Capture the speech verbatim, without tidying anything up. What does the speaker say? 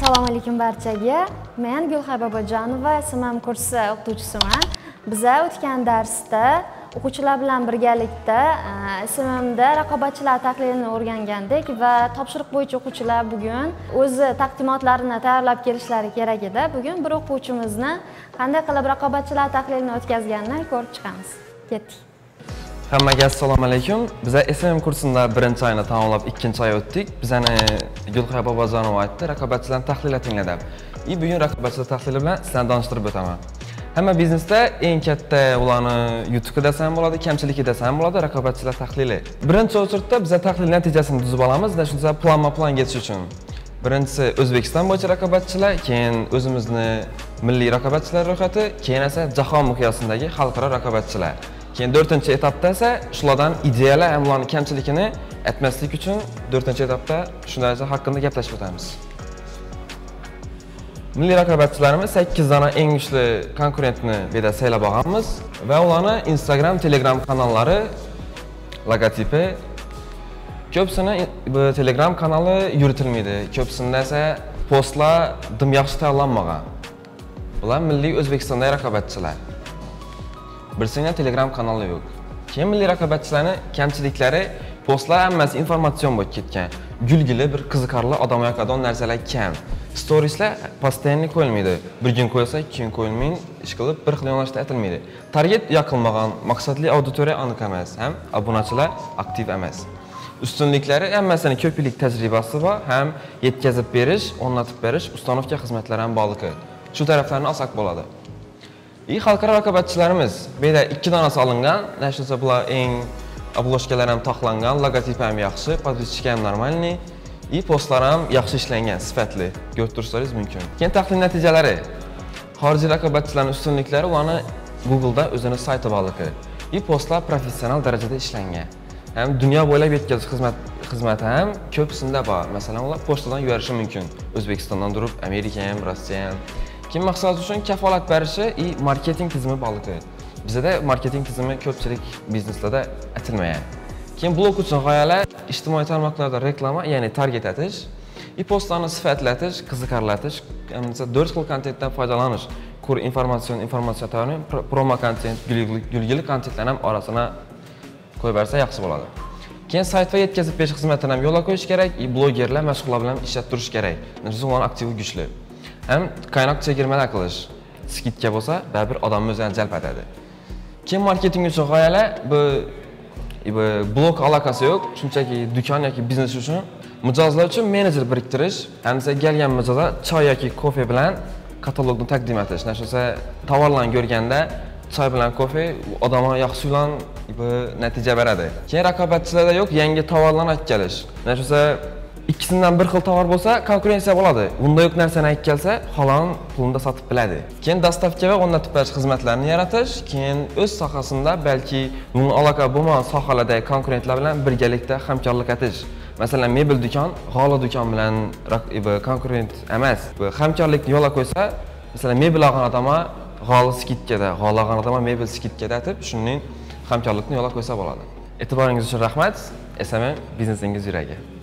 Assalomu alaykum barchaga. Men Gulxar Bobojonova, S M M kursi o'qituvchisiman. Biza o'tgan darsda o'quvchilar bilan birgalikda S M M da raqobatchilar tahlilini o'rgangandik va topshiriq bo'yicha o'quvchilar bugun o'zi taqdimotlarini tayyorlab kelishlari kerak edi. Bugun bir o'quvchimizni qanday qilib raqobatchilar tahlilini o'tkazganini ko'rib chiqamiz. Ketdik. Hammaga assalomu alaykum. Biza S M M kursida birinchi oyni tamomlab ikkinchi oy o'tdik. Bizani Gulxar Bobojonova aytdi, raqobatchilarni tahlillatinglar deb. И bugun raqobatchilar tahlili bilan sizlarni tanishtirib o'taman. Hamma biznesda eng katta ularni yutuqi desam bo'ladi, kamchiligi desam bo'ladi, raqobatchilar tahlili. Birinchi o'chirda biza tahlil natijasini tuzib olamiz, shuncha planma-plan ketish uchun. Birinchisi O'zbekiston bo'yicha raqobatchilar, keyin o'zimizni milliy raqobatchilar ro'yxati, keyin esa jahon miqyosidagi xalqaro raqobatchilar. Keyin to'rtinchi etapda esa shulardan ideyalar ham ularning kamchiligini aytmaslik uchun to'rtinchi etapda shu narsa haqida gaplashib o'tamiz. Milliy raqobatchilarimiz sakkiz dona eng kuchli konkurentni beda saylab olganmiz va ularni Instagram, Telegram kanallari, logotipi ko'psini bu Telegram kanali yuritilmaydi. Ko'psida esa postlar dim yaxshi tayyorlanmagan. Bular milliy O'zbekistondagi raqobatchilar. Birsinglar Telegram kanali yo'q. Keyin milliy raqobatchilarning kamchiliklari postlar hammasi informatsion bo'lib ketgan. Gulgili bir qiziqarli odam yoqadigan narsalar kam. Storieslar postoyanli qo'yilmaydi. Bir kun qo'ysa, ikki kun qo'yilmaydi, ish qilib bir xil yo'nalishda aytilmaydi. Target yoqilmagan, maqsadli auditoriya aniq emas, ham obunachilar aktiv emas. Ustunliklari hammasining ko'p yillik tajribasi bor, ham yetkazib berish, o'rnatib berish, ustanovka xizmatlari ham bog'liq. Shu taraflarni olsak bo'ladi. İyi xalqaro raqobatchilarimiz beda ikki donasi olingan, nashisa bular eng obloshkalar ham taxlangan, logotip ham yaxshi, podpischka ham normalniy, и postlar ham yaxshi ishlangan, sifatli. Ko'rib tursangiz mumkin. Keyin tahlil natijalari. Xorijiy raqobatchilarning ustunliklari ularni Google'da o'zining sayti borligi. И postlar professional darajada ishlangan. Ham dunyo bo'ylab yetkazish xizmat xizmati ham ko'psida bor. Masalan, ular pochtadan yuborishi mumkin. O'zbekistondan turib, Amerika ham, Rossiya ham. Kim maqsad uchun kafolat berishi и marketing tizimi bog'liq. Bizda marketing tizimi ko'pchilik bizneslarda aytilmagan. Keyin blog uchun g'oyalar, ijtimoiy tarmoqlarda reklama, ya'ni target etish, и postlarni sifatlatish, qiziqarlatish, hamda to'rt xil kontentdan foydalanish, kur informatsion, informatsion tayyorlash, promo kontent, gulgili kontentlar ham orasina qo'yib bersa yaxshi bo'ladi. Keyin sayt va yetkazib berish xizmatini ham yo'lga qo'yish kerak, и blogerlar, mashhurlar bilan ishlab turish kerak. Nima aktiv kuchli. Hem kaynak çekirmeler qilish, skidka bo'lsa, baribir odamni o'zini jalb etadi. Keyin marketing uchun g'oyalar bu bu blok aloqasi yo'q, shunchaki do'kon yoki biznes uchun mijozlar uchun menejer biriktirish, hamda kelgan mijozga choy yoki kofe bilan katalogni taqdim etish. Nashisa tovarlarni ko'rganda choy bilan kofe odamga yaxshi bilan bu natija beradi. Keyin raqobatchilarda yo'q, yangi tovarlarni olib kelish. Nashisa ikkisidan bir xil tovar bo'lsa, konkurensiya bo'ladi. Bunda yo'q narsani olib kelsa, halon pulunda sotib biladi. Keyin dastavka va o'rnatib berish xizmatlarini yaratish, keyin o'z sohasida balki bunga aloqa bo'lmagan sohalardagi konkurentlar bilan birgalikda hamkorlik etish. Masalan, mebel do'kon, g'ola do'kon bilan konkurent emas. Bu hamkorlikni yo'lga qo'ysa, masalan, mebel olgan odamga g'ola skidkada, g'ola olgan odamga mebel skidkada etib, shuning hamkorlikni yo'lga qo'ysa bo'ladi. E'tiboringiz uchun rahmat. S M M biznesingiz yuragi.